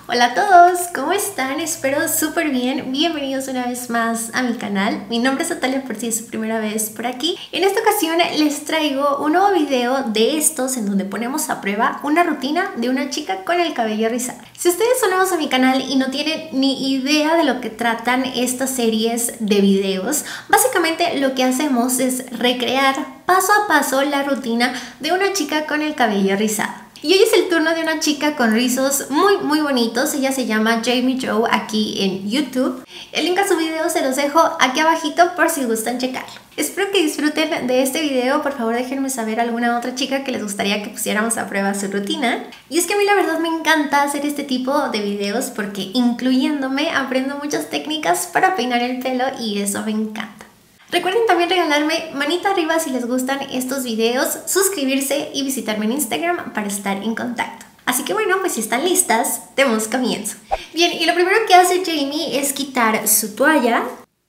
Hola a todos, ¿cómo están? Espero súper bien. Bienvenidos una vez más a mi canal. Mi nombre es Natalia, por si es su primera vez por aquí. En esta ocasión les traigo un nuevo video de estos en donde ponemos a prueba una rutina de una chica con el cabello rizado. Si ustedes son nuevos a mi canal y no tienen ni idea de lo que tratan estas series de videos, básicamente lo que hacemos es recrear paso a paso la rutina de una chica con el cabello rizado. Y hoy es el turno de una chica con rizos muy bonitos. Ella se llama Jamie Joe aquí en YouTube. El link a su video se los dejo aquí abajito por si gustan checarlo. Espero que disfruten de este video. Por favor déjenme saber alguna otra chica que les gustaría que pusiéramos a prueba su rutina. Y es que a mí la verdad me encanta hacer este tipo de videos porque incluyéndome aprendo muchas técnicas para peinar el pelo y eso me encanta. Recuerden también regalarme manita arriba si les gustan estos videos, suscribirse y visitarme en Instagram para estar en contacto. Así que bueno, pues si están listas, demos comienzo. Bien, y lo primero que hace Jamie es quitar su toalla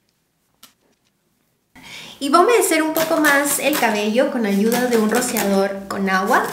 y va a humedecer un poco más el cabello con ayuda de un rociador con agua.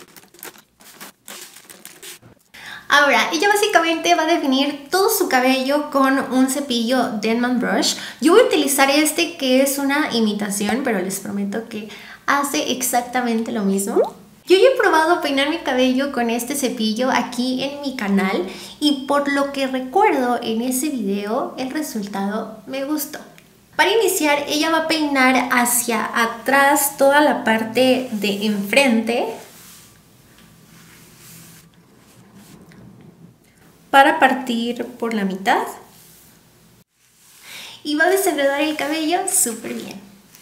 Ahora, ella básicamente va a definir todo su cabello con un cepillo Denman Brush. Yo voy a utilizar este que es una imitación, pero les prometo que hace exactamente lo mismo. Yo ya he probado peinar mi cabello con este cepillo aquí en mi canal y por lo que recuerdo en ese video, el resultado me gustó. Para iniciar, ella va a peinar hacia atrás toda la parte de enfrente para partir por la mitad y va a desenredar el cabello súper bien.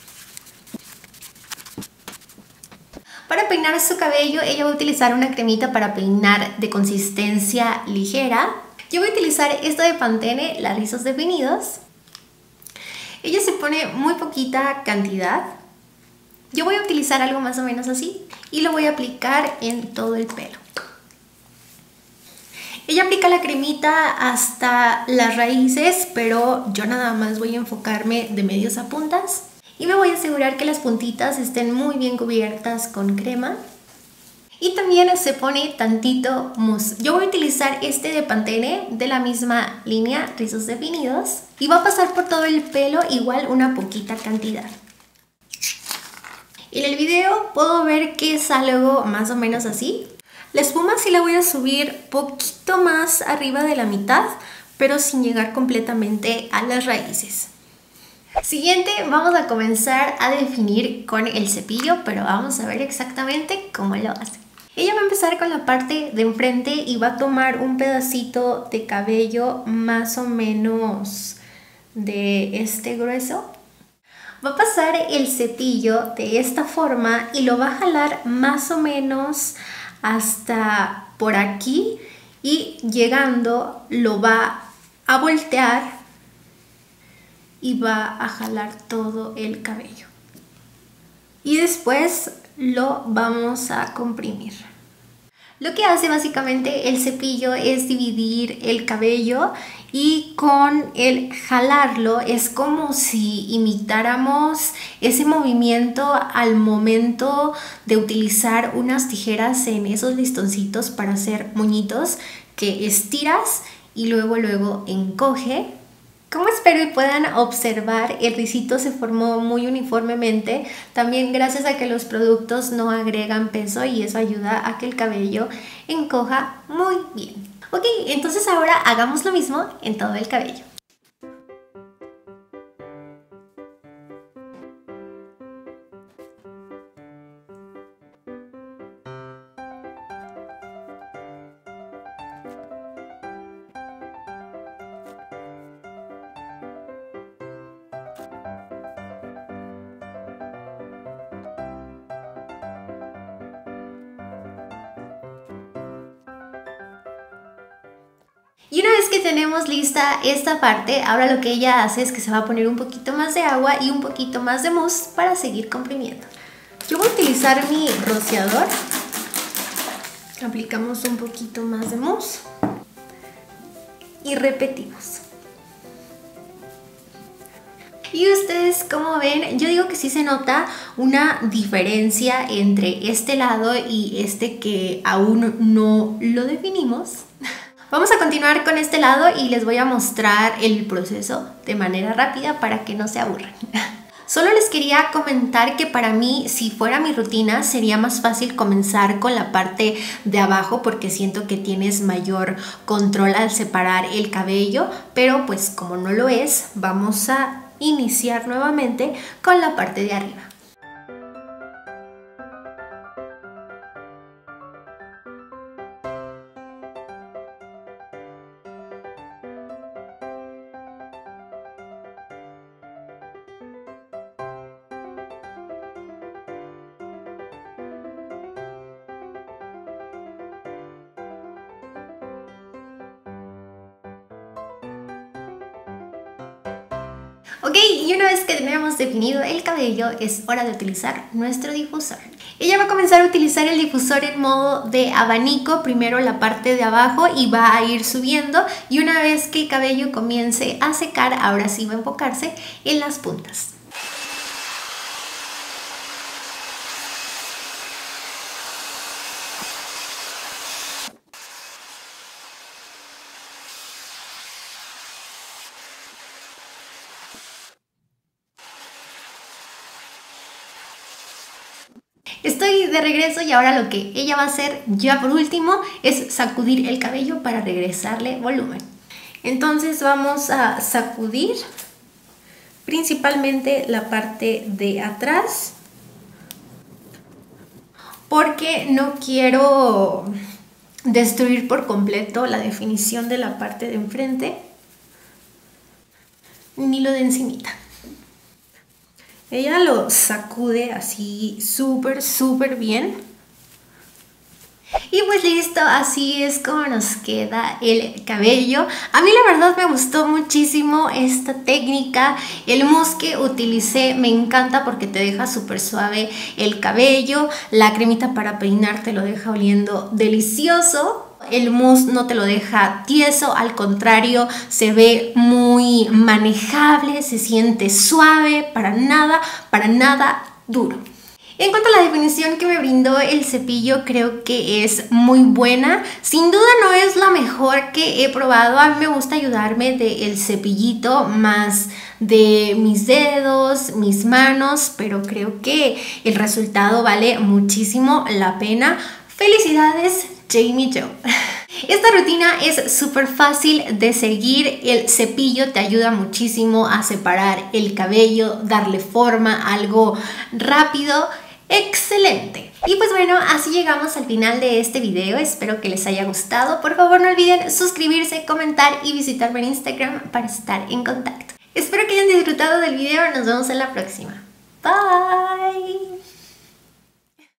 Para peinar su cabello ella va a utilizar una cremita para peinar de consistencia ligera. Yo voy a utilizar esta de Pantene, la Rizos Definidos. Ella se pone muy poquita cantidad. Yo voy a utilizar algo más o menos así y lo voy a aplicar en todo el pelo. Ella aplica la cremita hasta las raíces, pero yo nada más voy a enfocarme de medios a puntas. Y me voy a asegurar que las puntitas estén muy bien cubiertas con crema. Y también se pone tantito mousse. Yo voy a utilizar este de Pantene, de la misma línea, Rizos Definidos. Y va a pasar por todo el pelo igual una poquita cantidad. En el video puedo ver que es algo más o menos así. La espuma sí la voy a subir poquito más arriba de la mitad, pero sin llegar completamente a las raíces. Siguiente, vamos a comenzar a definir con el cepillo, pero vamos a ver exactamente cómo lo hace. Ella va a empezar con la parte de enfrente y va a tomar un pedacito de cabello más o menos de este grueso. Va a pasar el cepillo de esta forma y lo va a jalar más o menos hasta por aquí y llegando lo va a voltear y va a jalar todo el cabello y después lo vamos a comprimir. Lo que hace básicamente el cepillo es dividir el cabello y con el jalarlo es como si imitáramos ese movimiento al momento de utilizar unas tijeras en esos listoncitos para hacer moñitos que estiras y luego encoge. Como espero y puedan observar, el rizito se formó muy uniformemente, también gracias a que los productos no agregan peso y eso ayuda a que el cabello encoja muy bien. Ok, entonces ahora hagamos lo mismo en todo el cabello. Y una vez que tenemos lista esta parte, ahora lo que ella hace es que se va a poner un poquito más de agua y un poquito más de mousse para seguir comprimiendo. Yo voy a utilizar mi rociador. Aplicamos un poquito más de mousse y repetimos. Y ustedes, como ven, yo digo que sí se nota una diferencia entre este lado y este que aún no lo definimos. Vamos a continuar con este lado y les voy a mostrar el proceso de manera rápida para que no se aburran. Solo les quería comentar que para mí, si fuera mi rutina, sería más fácil comenzar con la parte de abajo porque siento que tienes mayor control al separar el cabello, pero pues como no lo es, vamos a iniciar nuevamente con la parte de arriba. Ok, y una vez que tenemos definido el cabello, es hora de utilizar nuestro difusor. Ella va a comenzar a utilizar el difusor en modo de abanico, primero la parte de abajo y va a ir subiendo, y una vez que el cabello comience a secar, ahora sí va a enfocarse en las puntas. Estoy de regreso y ahora lo que ella va a hacer ya por último es sacudir el cabello para regresarle volumen. Entonces vamos a sacudir principalmente la parte de atrás porque no quiero destruir por completo la definición de la parte de enfrente ni lo de encimita. Ella lo sacude así súper bien. Y pues listo, así es como nos queda el cabello. A mí la verdad me gustó muchísimo esta técnica. El mousse que utilicé me encanta porque te deja súper suave el cabello. La cremita para peinar te lo deja oliendo delicioso. El mousse no te lo deja tieso, al contrario, se ve muy manejable, se siente suave, para nada duro. En cuanto a la definición que me brindó el cepillo, creo que es muy buena. Sin duda no es la mejor que he probado. A mí me gusta ayudarme del cepillito más de mis dedos, mis manos, pero creo que el resultado vale muchísimo la pena. ¡Felicidades, Jamie Jo! Esta rutina es súper fácil de seguir. El cepillo te ayuda muchísimo a separar el cabello, darle forma, algo rápido. ¡Excelente! Y pues bueno, así llegamos al final de este video. Espero que les haya gustado. Por favor, no olviden suscribirse, comentar y visitarme en Instagram para estar en contacto. Espero que hayan disfrutado del video. Nos vemos en la próxima. Bye.